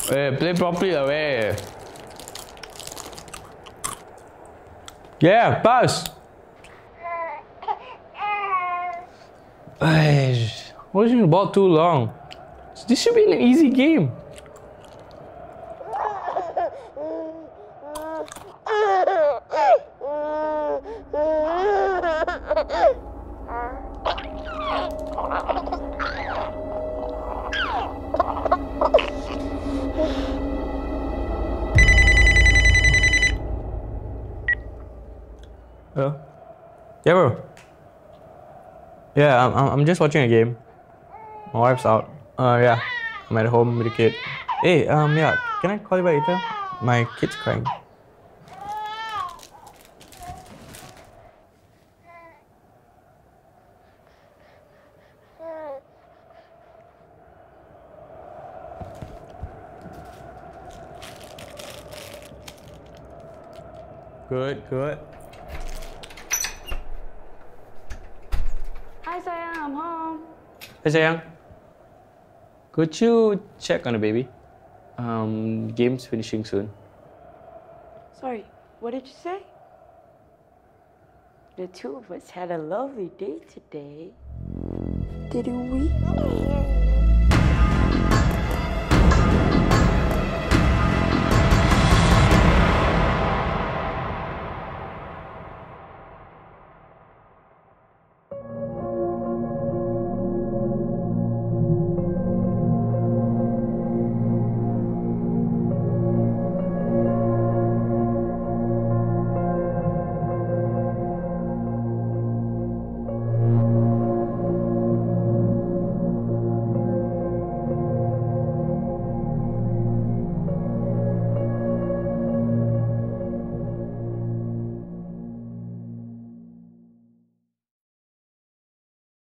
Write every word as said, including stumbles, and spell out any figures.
Hey, play properly away. Yeah, pass. Hey, holding the ball too long. This should be an easy game. Hello? Yeah, bro. Yeah, I'm, I'm just watching a game. My wife's out. Uh, yeah. I'm at home with the kid. Hey, um, yeah. Can I call you back later? My kid's crying. Good, good. Hi sayang, I'm home. Hey, sayang. Could you check on the baby? Um, game's finishing soon. Sorry, what did you say? The two of us had a lovely day today, didn't we?